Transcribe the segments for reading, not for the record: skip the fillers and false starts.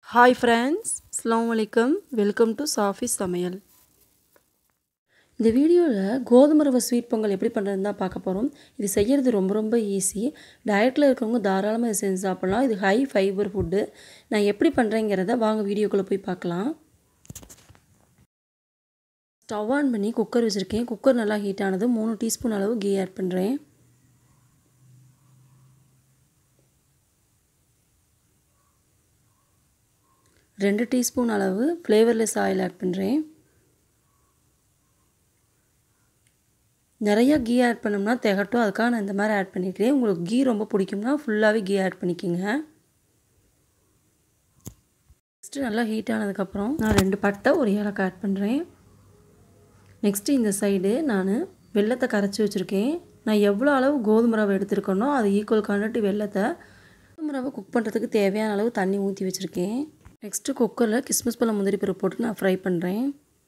Hi friends, Assalamu alaikum. Welcome to Safi சமையல். இந்த வீடியோவில் கோதுமை ரவை ஸ்வீட் பொங்கல் எப்படி பண்ணுறதுன்னு தான் பார்க்க போகிறோம். இது செய்கிறது ரொம்ப ஈஸி. டயட்டில் இருக்கிறவங்க தாராளமாக இதை செஞ்சு சாப்பிட்லாம். இது ஹை ஃபைபர் ஃபுட்டு. நான் எப்படி பண்ணுறேங்கிறத வாங்க வீடியோக்குள்ளே போய் பார்க்கலாம். ஸ்டவ் ஆன் பண்ணி குக்கர் வச்சுருக்கேன். குக்கர் நல்லா ஹீட் ஆனது 3 டீஸ்பூன் அளவு கீ ஆட் பண்ணுறேன். ரெண்டு டீஸ்பூன் அளவு ஃப்ளேவர்லெஸ் ஆயில் ஆட் பண்ணுறேன். நிறையா கீ ஆட் பண்ணோம்னா திகட்டும், அதுக்காக நான் இந்த மாதிரி ஆட் பண்ணிக்கிறேன். உங்களுக்கு கீ ரொம்ப பிடிக்கும்னா ஃபுல்லாகவே கீ ஆட் பண்ணிக்கோங்க. நெக்ஸ்ட்டு நல்லா ஹீட் ஆனதுக்கப்புறம் நான் 2 பட்டை ஒரு ஏலக்காய் ஆட் பண்ணுறேன். நெக்ஸ்ட்டு இந்த சைடு நான் வெல்லத்தை கரைச்சி வச்சுருக்கேன். நான் எவ்வளோ அளவு கோதுமை ரவை எடுத்துருக்கேனோ அது ஈக்குவல் குவான்டிட்டி வெல்லத்தை கோதுமை ரவை குக் பண்ணுறதுக்கு தேவையான அளவு தண்ணி ஊற்றி வச்சுருக்கேன். நெக்ஸ்ட்டு குக்கரில் கிஸ்மிஸ் பழம் முந்திரி பருப்பு போட்டு நான் ஃப்ரை பண்ணுறேன்.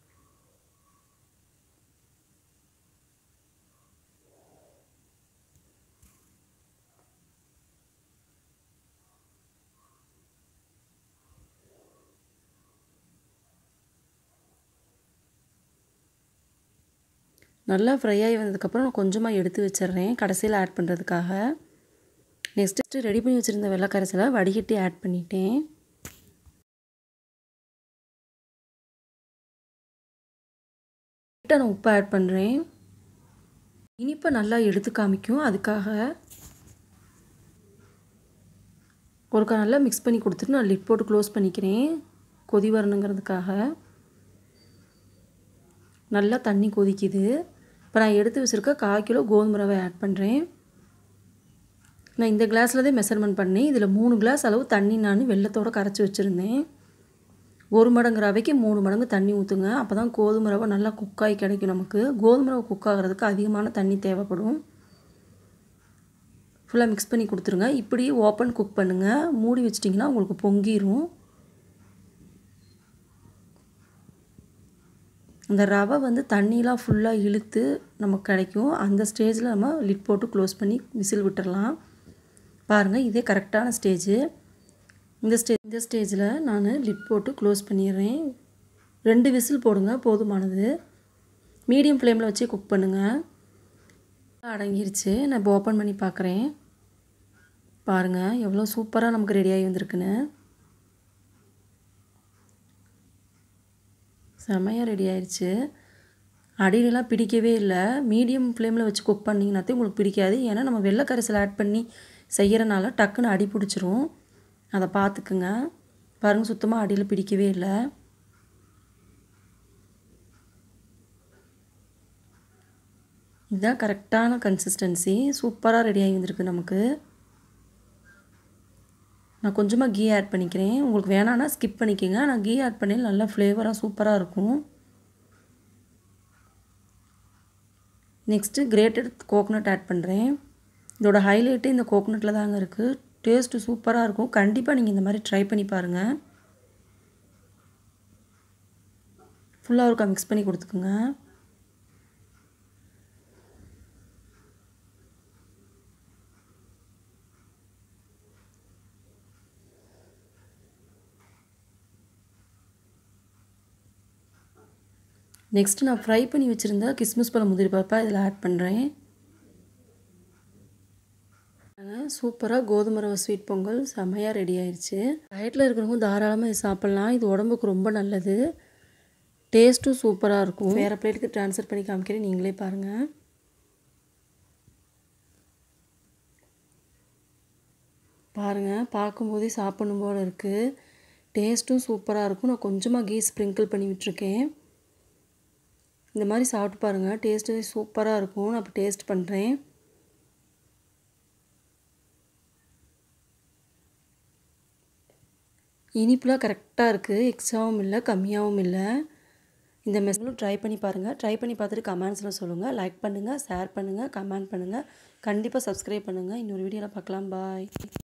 நல்லா ஃப்ரை ஆகி வந்ததுக்கப்புறம் நான் கொஞ்சமாக எடுத்து வச்சிடுறேன் கடைசியில் ஆட் பண்ணுறதுக்காக. நெக்ஸ்ட்டு ரெடி பண்ணி வச்சுருந்த வெள்ளை கரைசலை வடிகட்டி ஆட் பண்ணிட்டேன். நான் உப்பு ஆட் பண்ணுறேன். இனிப்பை நல்லா எடுத்து காமிக்கும், அதுக்காக ஒருக்கா நல்லா மிக்ஸ் பண்ணி கொடுத்துட்டு நான் லிட் போட்டு க்ளோஸ் பண்ணிக்கிறேன். கொதி வரணுங்கிறதுக்காக. நல்லா தண்ணி கொதிக்குது. இப்போ நான் எடுத்து வச்சுருக்க 1/4 கிலோ கோதுமை ரவை ஆட் பண்ணுறேன். நான் இந்த கிளாஸில் தான் மெஷர்மெண்ட் பண்ணேன். இதில் 3 கிளாஸ் அளவு தண்ணி நான் வெல்லத்தோடு கரைச்சி வச்சுருந்தேன். 1 மடங்கு ரவைக்கு 3 மடங்கு தண்ணி ஊற்றுங்க. அப்போ தான் கோதுமை ரவை நல்லா குக்காகி கிடைக்கும் நமக்கு. கோதுமை ரவை குக் ஆகிறதுக்கு அதிகமான தண்ணி தேவைப்படும். ஃபுல்லாக மிக்ஸ் பண்ணி கொடுத்துருங்க. இப்படி ஓப்பன் குக் பண்ணுங்கள். மூடி வச்சிட்டிங்கன்னா உங்களுக்கு பொங்கிடும். இந்த ரவை தண்ணியெலாம் ஃபுல்லாக இழுத்து நமக்கு கிடைக்கும். அந்த ஸ்டேஜில் நம்ம லிட் போட்டு க்ளோஸ் பண்ணி விசில் விட்டுடலாம். பாருங்கள், இதே கரெக்டான ஸ்டேஜு. இந்த ஸ்டேஜில் நான் லிட் போட்டு க்ளோஸ் பண்ணிடுறேன். 2 விசில் போடுங்க, போதுமானது. மீடியம் ஃப்ளேமில் வச்சு குக் பண்ணுங்கள். அடங்கிருச்சு. நான் இப்போ ஓப்பன் பண்ணி பார்க்குறேன். பாருங்கள் எவ்வளோ சூப்பராக நமக்கு ரெடியாகி வந்திருக்குன்னு. செமையாக ரெடி ஆயிடுச்சு. அடியிலலாம் பிடிக்கவே இல்லை. மீடியம் ஃப்ளேமில் வச்சு குக் பண்ணிங்கன்னாத்தே உங்களுக்கு பிடிக்காது. ஏன்னா நம்ம வெள்ளை கரைசல் ஆட் பண்ணி செய்கிறனால டக்குன்னு அடி பிடிச்சிரும். அதை பார்த்துக்குங்க. பாருங்கள், சுத்தமாக அடியில் பிடிக்கவே இல்லை. இதுதான் கரெக்டான கன்சிஸ்டன்சி. சூப்பராக ரெடியாகி வந்திருக்கு நமக்கு. நான் கொஞ்சமாக கீ ஆட் பண்ணிக்கிறேன். உங்களுக்கு வேணான்னா ஸ்கிப் பண்ணிக்கோங்க. நான் கீ ஆட் பண்ணி நல்லா ஃப்ளேவராக சூப்பராக இருக்கும். நெக்ஸ்ட்டு கிரேட்டட் கோகோனட் ஆட் பண்ணுறேன். இதோட ஹைலைட்டு இந்த கோகோனட்டில் தாங்க இருக்குது. டேஸ்ட்டு சூப்பராக இருக்கும். கண்டிப்பாக நீங்கள் இந்த மாதிரி ட்ரை பண்ணி பாருங்கள். ஃபுல்லாக ஒருக்கா மிக்ஸ் பண்ணி கொடுத்துக்குங்க. நெக்ஸ்ட்டு நான் ஃப்ரை பண்ணி வச்சுருந்த கிஸ்மிஸ் பழம் முந்திரி பருப்பை இதில் ஆட் பண்ணுறேன். சூப்பராக கோதுமை ரவை ஸ்வீட் பொங்கல் செம்மையாக ரெடி ஆயிடுச்சு. டயட்டில் இருக்கிறவங்க தாராளமாக இது சாப்பிட்லாம். இது உடம்புக்கு ரொம்ப நல்லது. டேஸ்ட்டும் சூப்பராக இருக்கும். வேறு பிளேட்டுக்கு ட்ரான்ஸ்ஃபர் பண்ணி காமிக்கிறேன், நீங்களே பாருங்கள். பாருங்கள், பார்க்கும்போதே சாப்பிடணும் போல் இருக்குது. டேஸ்ட்டும் சூப்பராக இருக்கும். நான் கொஞ்சமாக கீ ஸ்ப்ரிங்கிள் பண்ணி விட்டுருக்கேன். இந்த மாதிரி சாப்பிட்டு பாருங்கள், டேஸ்ட்டு சூப்பராக இருக்கும். நான் இப்போ டேஸ்ட் பண்ணுறேன். இனிப்புலாம் கரெக்டாக இருக்குது. எக்ஸ்ட்ராவும் இல்லை, கம்மியாகவும் இல்லை. இந்த மெசேஜும் ட்ரை பண்ணி பாருங்கள். ட்ரை பண்ணி பார்த்துட்டு கமெண்ட்ஸில் சொல்லுங்கள். லைக் பண்ணுங்கள், ஷேர் பண்ணுங்கள், கமெண்ட் பண்ணுங்கள். கண்டிப்பாக சப்ஸ்கிரைப் பண்ணுங்கள். இன்னொரு வீடியோவில் பார்க்கலாம். பாய்.